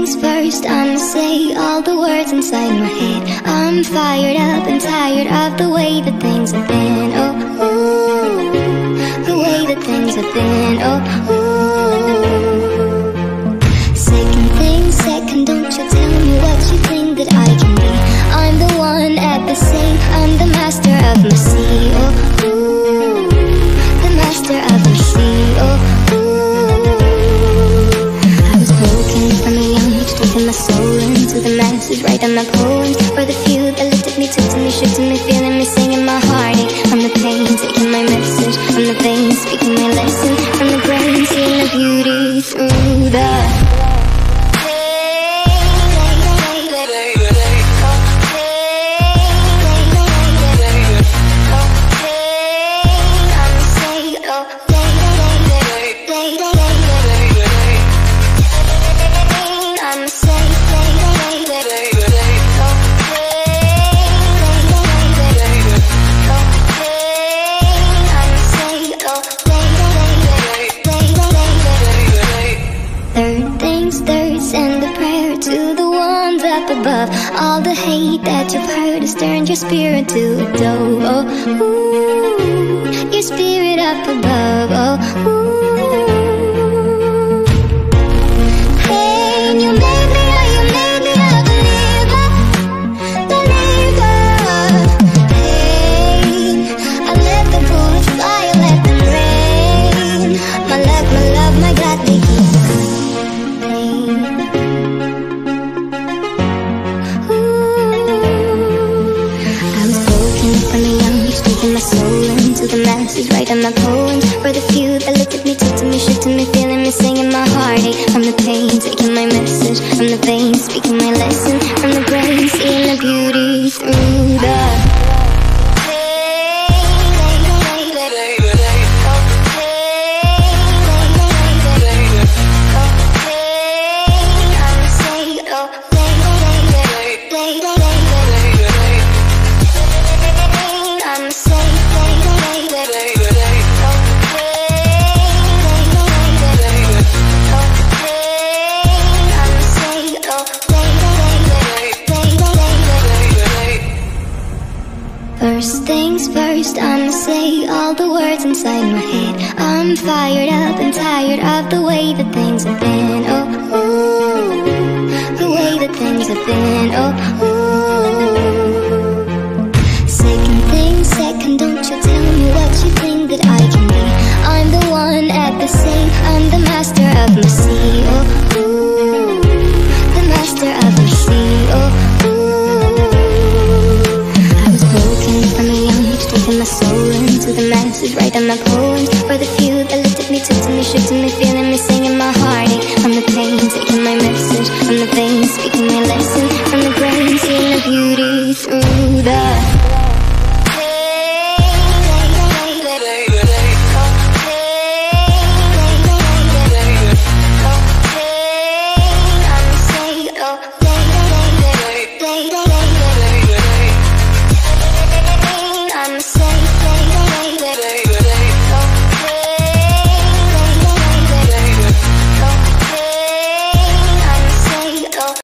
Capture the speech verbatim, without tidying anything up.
things first, I'ma say all the words inside my head. I'm fired up and tired of the way that things have been. Oh, ooh, the way that things have been. Oh, ooh. Second thing, second, don't you tell me what you think that I can be. I'm the one at the same, I'm the master of my sea. Oh, ooh, the master of my sea. Oh, my soul into the masses, write down my poems for the few that looked at me, took to me, shook to me, feeling me, singing my heartache. From the pain, taking my message, from the veins, speaking my lesson, from the brain, seeing the beauty through the above. All the hate that you've heard has turned your spirit to a dove. Oh, ooh, your spirit up above. Oh, ooh. Hey, you made me, oh, you made me a believer, believer. Hey, I let the bullets fly, I let them rain. My luck, my love, my God, they keep my soul into the masses, write down my poems for the few that looked at me, took to me, shook to me, feeling me, singing my heartache. From the pain, taking my message, from the veins, speaking my lesson, from the brain, seeing the beauty through the First things first, I'ma say all the words inside my head. I'm fired up and tired of the way that things have been. Oh, ooh, the way that things have been. Oh, ooh. Second thing, second, don't you tell me what you think that I can be. I'm the one at the same, I'm the master of my sea. Oh, ooh, the master of my sea. Oh, my soul into the masses, write down my poems for the few that looked at me, took to me, shook to me, feeling me, singing my heartache. From the pain, taking my message, from the veins, speaking my lesson, from the brain, seeing the beauty through the